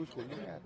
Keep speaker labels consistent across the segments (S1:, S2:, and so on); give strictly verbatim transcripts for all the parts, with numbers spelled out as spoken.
S1: तू छोड़ दो यार।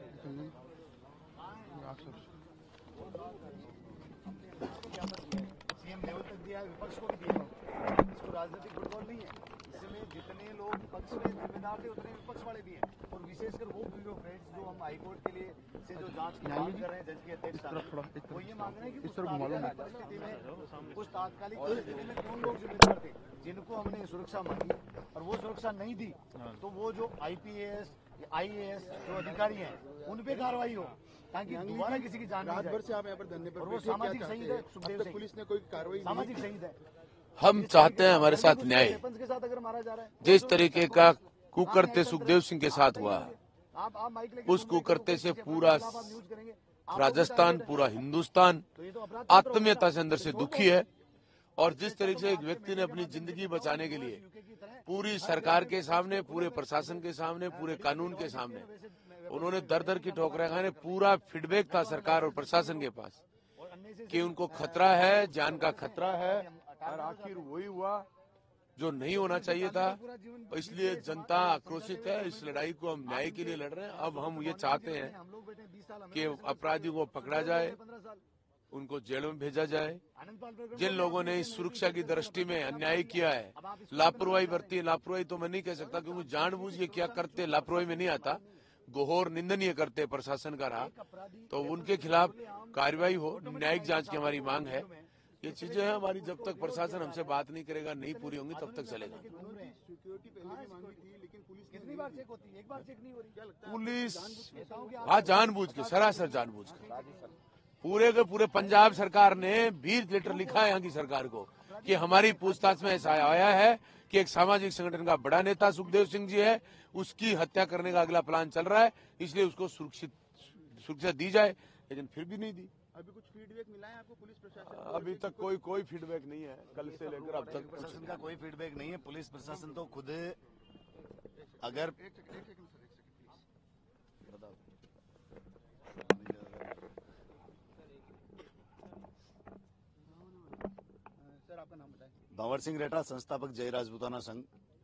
S2: सीएम लेवल तक दिया है, विपक्ष को भी दिया है। इसको राजनीतिक फुटबॉल नहीं है। इसमें जितने लोग पक्ष में जिम्मेदार थे उतने विपक्ष वाले भी हैं, और विशेषकर वो ब्यूरोक्रेट्स जो हम हाईकोर्ट के लिए से जो जांच की मांग कर रहे हैं जज के अध्यक्ष साहब, वो ये मांग रहे हैं कि कुछ तात्कालिक परिस्थिति में कुछ तात्कालिक परिस्थिति में कौन लोग जिम्मेदार थे जिनको हमने सुरक्षा मांगी और वो सुरक्षा नहीं दी, तो वो जो आईपीएस आईएएस जो अधिकारी हैं उन पे कार्रवाई हो, ताकि दोबारा किसी की जान
S1: रात भर से आप यहाँ पर धरने पर
S2: और वो सामाजिक शहीद है। सुखदेव सिंह
S1: पुलिस ने कोई कार्रवाई
S2: सामाजिक शहीद है।
S3: हम चाहते हैं हमारे साथ न्याय।
S2: के साथ अगर मारा जा रहा है,
S3: जिस तरीके का कुकर्ते सुखदेव सिंह के साथ हुआ,
S2: आप आप माइक लेके
S3: उस कुकर्ते से पूरा राजस्थान, पूरा हिंदुस्तान आत्मीयता से अंदर से दुखी है। और जिस तरीके से एक व्यक्ति ने अपनी जिंदगी बचाने के लिए पूरी सरकार के सामने, पूरे प्रशासन के सामने, पूरे कानून के सामने उन्होंने दर दर की ठोकरें खाने, पूरा फीडबैक था सरकार और प्रशासन के पास कि उनको खतरा है, जान का खतरा है, और आखिर वही हुआ जो नहीं होना चाहिए था। इसलिए जनता आक्रोशित है। इस लड़ाई को हम न्याय के लिए लड़ रहे हैं। अब हम ये चाहते हैं कि अपराधियों को पकड़ा जाए, उनको जेलों में भेजा जाए। जिन लोगों ने इस सुरक्षा की दृष्टि में अन्याय किया है, लापरवाही बरती है, लापरवाही तो मैं नहीं कह सकता क्योंकि जानबूझ के क्या करते लापरवाही में नहीं आता, घोर निंदनीय करते प्रशासन का रहा, तो उनके खिलाफ कार्रवाई हो। न्यायिक जांच की हमारी मांग है। ये चीजें हैं हमारी, जब तक प्रशासन हमसे बात नहीं करेगा, नहीं पूरी होंगी, तब तक चलेगा। पुलिस हाँ जानबूझ के, सरासर जानबूझ के, पूरे के पूरे पंजाब सरकार ने बीस लेटर लिखा है यहाँ की सरकार को कि हमारी पूछताछ में ऐसा आया है कि एक सामाजिक संगठन का बड़ा नेता सुखदेव सिंह जी है, उसकी हत्या करने का अगला प्लान चल रहा है, इसलिए उसको सुरक्षित सुरक्षा दी जाए, लेकिन फिर भी नहीं दी।
S1: अभी कुछ फीडबैक मिला है आपको पुलिस प्रशासन?
S3: अभी तक कोई कोई फीडबैक नहीं है, कल से लेकर अब तक
S2: प्रशासन का कोई फीडबैक नहीं है। पुलिस प्रशासन तो खुद अगर
S1: सर आपका नाम बताएं।
S2: भंवर सिंह रेठा, संस्थापक जय राजपूताना संघ।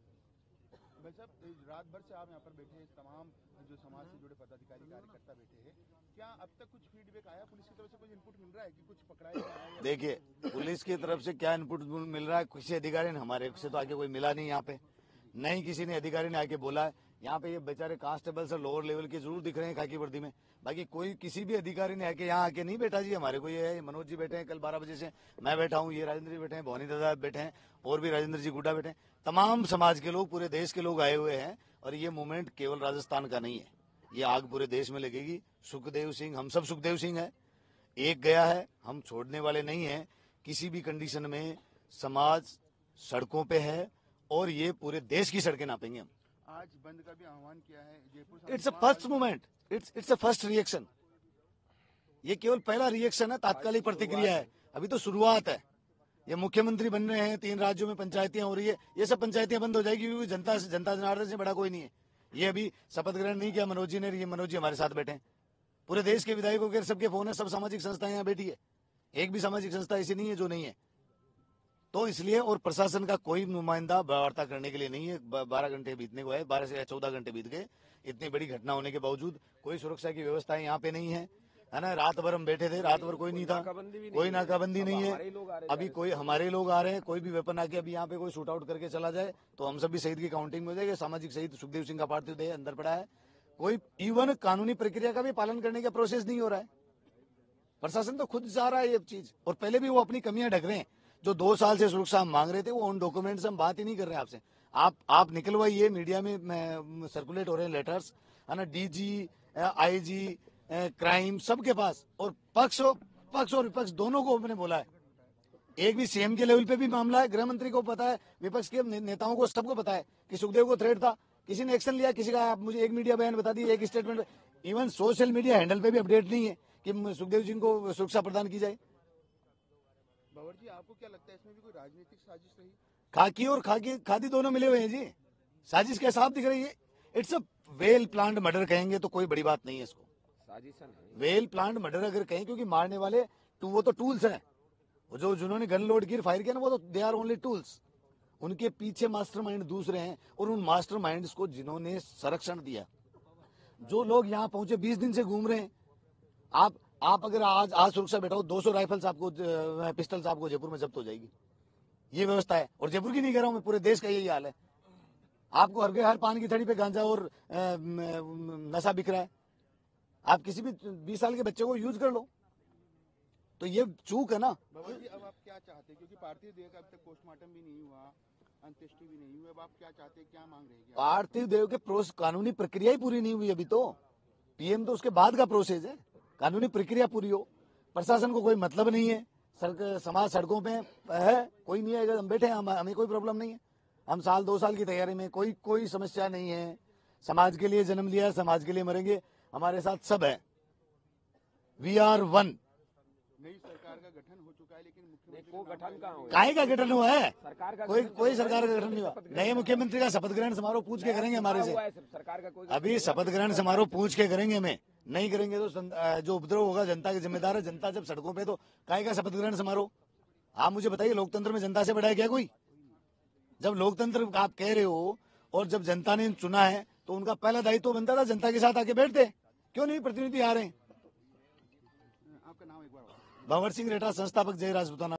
S1: भाई साहब, रात भर से आप यहाँ पर बैठे हैं, तमाम जो समाज से जुड़े पदाधिकारी कार्यकर्ता बैठे हैं, क्या अब तक कुछ फीडबैक आया पुलिस की तरफ से? कुछ इनपुट मिल रहा है कि कुछ पकड़ा गया है?
S2: देखिए, पुलिस की तरफ से क्या इनपुट मिल रहा है, किसी अधिकारी ने, हमारे से तो आगे कोई मिला नहीं यहाँ पे, नहीं किसी ने अधिकारी ने आके बोला है। यहाँ पे ये बेचारे कांस्टेबल से लोअर लेवल के जरूर दिख रहे हैं खाकी वर्दी में, बाकी कोई किसी भी अधिकारी ने आके यहाँ आके नहीं बैठा जी। हमारे को ये है, मनोज जी बैठे हैं, कल बारह बजे से मैं बैठा हूँ, ये राजेंद्र जी बैठे हैं, भवानी दादा बैठे हैं, और भी राजेंद्र जी गुड्डा बैठे हैं, तमाम समाज के लोग, पूरे देश के लोग आए हुए हैं। और ये मूवमेंट केवल राजस्थान का नहीं है, ये आग पूरे देश में लगेगी। सुखदेव सिंह, हम सब सुखदेव सिंह है, एक गया है, हम छोड़ने वाले नहीं है। किसी भी कंडीशन में समाज सड़कों पे है और ये पूरे देश की सड़कें नापेंगे हम।
S1: आज बंद का भी आह्वान किया है Jaipur.
S2: It's a first movement, it's it's a first reaction. ये केवल पहला रिएक्शन है, तात्कालिक प्रतिक्रिया है, अभी तो शुरुआत है। ये मुख्यमंत्री बन रहे हैं, तीन राज्यों में पंचायतियां हो रही है, ये सब पंचायतियां बंद हो जाएगी क्योंकि जनता से, जनता जनार्दन से बड़ा कोई नहीं है। ये अभी शपथ ग्रहण नहीं किया मनोज जी ने, ये मनोज जी हमारे साथ बैठे हैं, पूरे देश के विधायकों के सबके फोन है, सब सामाजिक संस्थाएं यहाँ बैठी है, एक भी सामाजिक संस्था ऐसी नहीं है जो नहीं है। तो इसलिए, और प्रशासन का कोई नुमाइंदा वार्ता करने के लिए नहीं है। बारह घंटे बीतने को है, बारह से चौदह घंटे बीत गए, इतनी बड़ी घटना होने के बावजूद कोई सुरक्षा की व्यवस्था यहाँ पे नहीं है, है ना। रात भर हम बैठे थे, रात भर कोई नहीं था, कोई नाकाबंदी नहीं है। अभी कोई हमारे लोग आ रहे हैं, कोई भी वेपन आके अभी यहाँ पे कोई शूट आउट करके चला जाए तो हम सब भी शहीद की काउंटिंग में हो जाएगा। सामाजिक शहीद सुखदेव सिंह का पार्थिव देह अंदर पड़ा है, कोई इवन कानूनी प्रक्रिया का भी पालन करने का प्रोसेस नहीं हो रहा है। प्रशासन तो खुद जा रहा है ये चीज, और पहले भी वो अपनी कमियां ढक रहे हैं। जो दो साल से सुरक्षा हम मांग रहे थे, वो उन डॉक्यूमेंट्स हम बात ही नहीं कर रहे हैं आपसे। आप आप निकलवाइए, मीडिया में सर्कुलेट हो रहे हैं लेटर्स, है ना, डीजी, आईजी, क्राइम सबके पास, और पक्ष पक्ष और विपक्ष दोनों को हमने बोला है। एक भी सीएम के लेवल पे भी मामला है, गृह मंत्री को पता है, विपक्ष के ने, नेताओं को सबको पता है कि सुखदेव को थ्रेट था, किसी ने एक्शन लिया, किसी का आप मुझे एक मीडिया बयान बता दिए, एक statement, even social media handle पे भी अपडेट नहीं है कि सुखदेव सिंह को सुरक्षा प्रदान की जाए।
S1: भंवर जी, आपको क्या लगता है इसमें भी कोई राजनीतिक साजिश रही?
S2: खाकी और खाकी खादी दोनों मिले हुए हैं जी, साजिश के साथ दिख रही है। It's a well planned murder कहेंगे तो कोई बड़ी बात नहीं है इसको, वेल प्लान्ड मर्डर अगर कहें, क्योंकि मारने वाले टू वो तो टूल्स हैं, वो जो जिन्होंने गन लोड की फायर किया ना, वो तो दे आर ओनली टूल्स, उनके पीछे मास्टरमाइंड दूसरे हैं, और उन मास्टरमाइंड्स को जिन्होंने संरक्षण दिया, जो लोग यहाँ पहुंचे बीस दिन से घूम रहे हैं, आप आप अगर आज आज सुरक्षा बैठाओ दो सौ राइफल्स आपको पिस्टल्स आपको जयपुर में जब्त हो जाएगी। ये व्यवस्था है। और जयपुर की नहीं कह रहा हूं मैं, पूरे देश का यही हाल है। आपको हर हर पान की थड़ी पे गांजा और आ, नशा बिक रहा है। आप किसी भी बीस साल के बच्चे को यूज कर लो, तो ये चूक है ना।
S1: बाबा जी अब आप क्या चाहते हैं, क्योंकि पार्थिव देह का अब तक पोस्टमार्टम भी नहीं हुआ, अंत्येष्टि भी नहीं हुई, अब आप क्या चाहते हैं, क्या मांग रहे हैं?
S2: पार्थिव देव के प्रोस कानूनी प्रक्रिया ही पूरी नहीं हुई अभी तो। पीएम तो उसके बाद का प्रोसेस है, कानूनी प्रक्रिया पूरी हो। प्रशासन को कोई मतलब नहीं है, सड़क समाज सड़कों पे है, कोई नहीं आएगा, हम बैठे हैं, हम, हमें कोई प्रॉब्लम नहीं है। हम साल दो साल की तैयारी में, कोई कोई समस्या नहीं है। समाज के लिए जन्म लिया, समाज के लिए मरेंगे, हमारे साथ सब है। We are one.
S1: नई सरकार का गठन हो चुका है, लेकिन मुख्यमंत्री
S4: को गठन कहाँ हुआ?
S2: काहे का गठन हुआ है?
S4: सरकार का
S2: कोई
S4: गठन
S2: कोई
S4: तो
S2: सरकार का गठन नहीं हुआ। नए मुख्यमंत्री का शपथ ग्रहण समारोह पूछ के करेंगे हमारे से।
S4: हुआ है, सरकार का कोई
S2: अभी शपथ ग्रहण समारोह पूछ के करेंगे हमें, नहीं करेंगे तो सं- अ, जो उपद्रव होगा जनता के जिम्मेदार है। जनता जब सड़कों पे, तो काहे का शपथ ग्रहण समारोह? आप मुझे बताइए, लोकतंत्र में जनता से बड़ा है क्या कोई? जब लोकतंत्र आप कह रहे हो और जब जनता ने चुना है, तो उनका पहला दायित्व तो बनता था जनता के साथ आके बैठते। क्यों नहीं प्रतिनिधि आ रहे हैं?
S1: आपका नाम एक बार
S2: भंवर सिंह रेठा, संस्थापक जय राजपूताना।